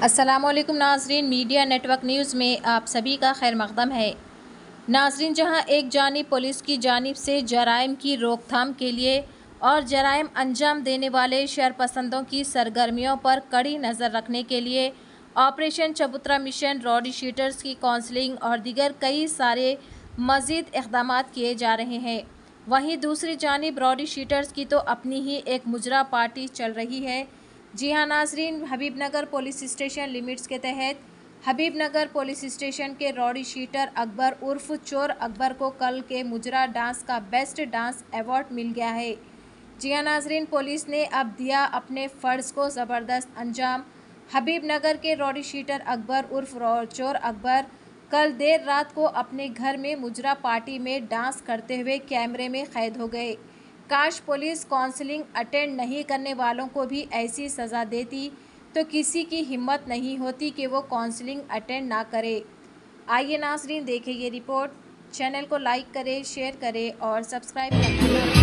अस्सलामुअलैकुम नाज़रीन, media network news में आप सभी का खैर मक़दम है। नाज़रीन, जहां एक जानिब पुलिस की जानिब से जराइम की रोकथाम के लिए और जराइम अंजाम देने वाले शरपसंदों की सरगर्मियों पर कड़ी नज़र रखने के लिए ऑपरेशन चबूतरा मिशन, रॉडी शीटर्स की काउंसलिंग और दीगर कई सारे मज़ीद इक़दाम किए जा रहे हैं, वहीं दूसरी जानिब रॉडी शीटर्स की तो अपनी ही एक मुजरा पार्टी चल रही है। जी हाँ नाज़रीन, हबीबनगर पुलिस स्टेशन लिमिट्स के तहत हबीबनगर पुलिस स्टेशन के रॉडी शीटर अकबर उर्फ चोर अकबर को कल के मुजरा डांस का बेस्ट डांस अवार्ड मिल गया है। जी हाँ नाज़रीन, पुलिस ने अब दिया अपने फ़र्ज़ को ज़बरदस्त अंजाम। हबीबनगर के रॉडी शीटर अकबर उर्फ चोर अकबर कल देर रात को अपने घर में मुजरा पार्टी में डांस करते हुए कैमरे में कैद हो गए। काश पुलिस काउंसलिंग अटेंड नहीं करने वालों को भी ऐसी सज़ा देती तो किसी की हिम्मत नहीं होती कि वो काउंसलिंग अटेंड ना करे। आइए नाज़रीन, देखें ये रिपोर्ट। चैनल को लाइक करें, शेयर करें और सब्सक्राइब करें।